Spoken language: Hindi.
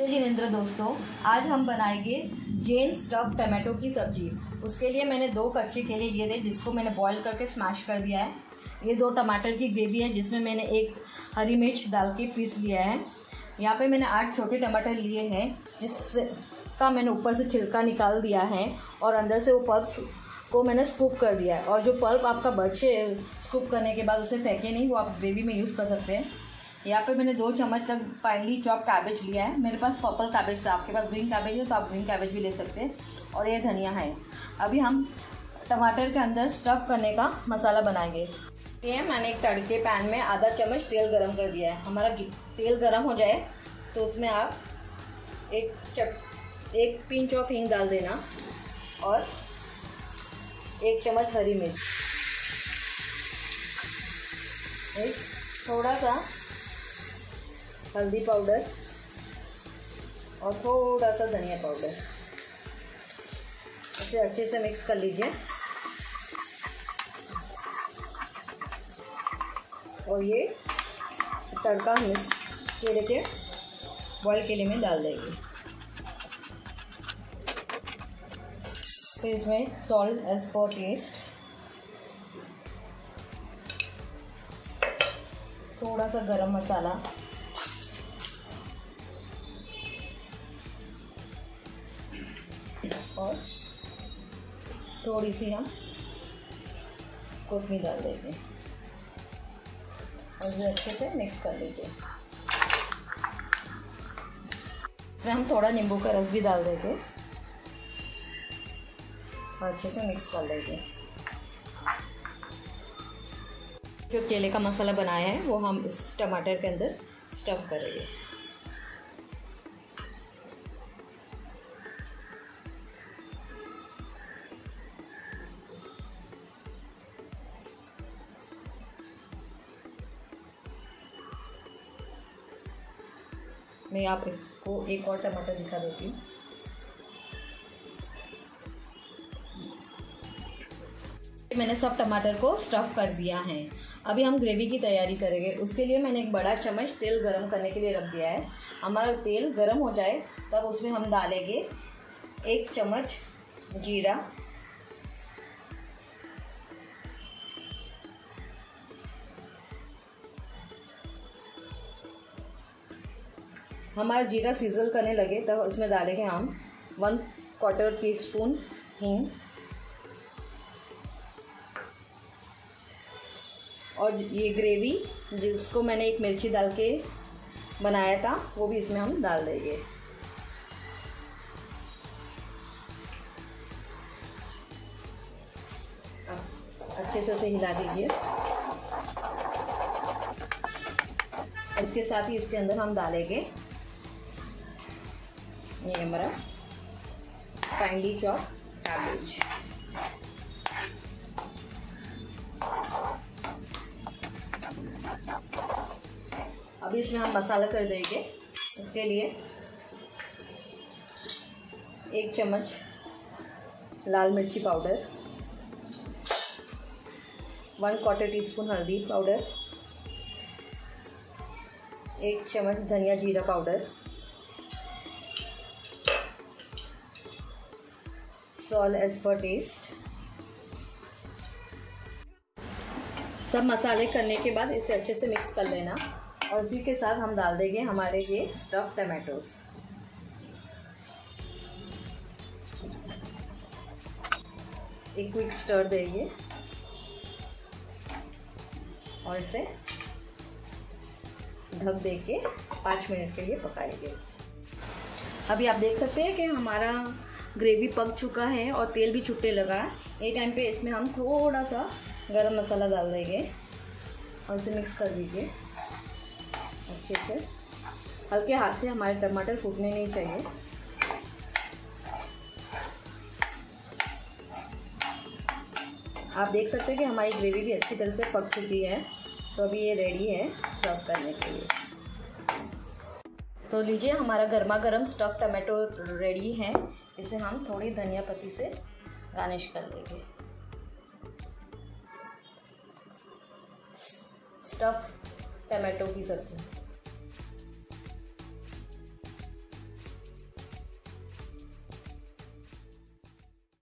तो जिनेंद्र दोस्तों, आज हम बनाएंगे जैन स्टफ टमाटो की सब्जी। उसके लिए मैंने 2 कच्चे केले लिए थे जिसको मैंने बॉईल करके स्मैश कर दिया है। ये 2 टमाटर की ग्रेवी है जिसमें मैंने 1 हरी मिर्च डाल के पीस लिया है। यहाँ पे मैंने 8 छोटे टमाटर लिए हैं जिसका मैंने ऊपर से छिलका निकाल दिया है और अंदर से वो पल्प को मैंने स्कूप कर दिया है। और जो पल्प आपका बचे स्कूप करने के बाद उसे फेंके नहीं, वो आप ग्रेवी में यूज़ कर सकते हैं। यहाँ पे मैंने 2 चम्मच तक फाइनली चॉप कैबेज लिया है। मेरे पास पर्पल कैबेज था, आपके पास ग्रीन कैबेज है तो आप ग्रीन कैबेज भी ले सकते हैं। और ये धनिया है। अभी हम टमाटर के अंदर स्टफ़ करने का मसाला बनाएंगे। ये मैंने एक तड़के पैन में आधा चम्मच तेल गरम कर दिया है। हमारा तेल गरम हो जाए तो उसमें आप एक पिंच ऑफ हींग डाल देना और 1 चम्मच हरी मिर्च, एक थोड़ा सा हल्दी पाउडर और थोड़ा सा धनिया पाउडर। इसे अच्छे से मिक्स कर लीजिए और ये तड़का मिक्स केले के बॉयल केले में डाल देंगे। फिर इसमें सॉल्ट एज पर टेस्ट, थोड़ा सा गरम मसाला और थोड़ी सी हम कोथमीर डाल देंगे और इसे अच्छे से मिक्स कर लीजिए। इसमें हम थोड़ा नींबू का रस भी डाल देंगे और अच्छे से मिक्स कर लेंगे। जो केले का मसाला बनाया है वो हम इस टमाटर के अंदर स्टफ़ करेंगे। मैं आपको एक और टमाटर दिखा देती हूँ। मैंने सब टमाटर को स्टफ़ कर दिया है। अभी हम ग्रेवी की तैयारी करेंगे। उसके लिए मैंने एक बड़ा चम्मच तेल गरम करने के लिए रख दिया है। हमारा तेल गरम हो जाए तब उसमें हम डालेंगे 1 चम्मच जीरा, हमारा जीरा सीजल करने लगे तब उसमें डालेंगे हम 1/4 टीस्पून हींग और ये ग्रेवी जिसको मैंने 1 मिर्ची डाल के बनाया था वो भी इसमें हम डाल देंगे। अच्छे से इसे हिला दीजिए। इसके साथ ही इसके अंदर हम डालेंगे ये हमारा फाइनली चॉप कैबेज। अभी इसमें हम मसाला कर देंगे। इसके लिए 1 चम्मच लाल मिर्ची पाउडर, 1/4 टीस्पून हल्दी पाउडर, 1 चम्मच धनिया जीरा powder, salt as per taste. सब मसाले करने के बाद इसे अच्छे से मिक्स कर लेना और इसी के साथ हम डाल देंगे हमारे ये स्टफ़ टमाटोस। एक क्विक स्टर देंगे और इसे ढक दे के 5 मिनट के लिए पकाएंगे। अभी आप देख सकते हैं कि हमारा ग्रेवी पक चुका है और तेल भी छूटने लगा है। ये टाइम पे इसमें हम थोड़ा सा गरम मसाला डाल देंगे और इसे मिक्स कर दीजिए अच्छे से। हल्के हाथ से, हमारे टमाटर फूटने नहीं चाहिए। आप देख सकते हैं कि हमारी ग्रेवी भी अच्छी तरह से पक चुकी है। तो अभी ये रेडी है सर्व करने के लिए। तो लीजिए, हमारा गर्मा गर्म स्टफ़ टमाटो रेडी है। इसे हम थोड़ी धनिया पत्ती से गार्निश कर लेंगे। स्टफ़ टमाटो की सब्ज़ी।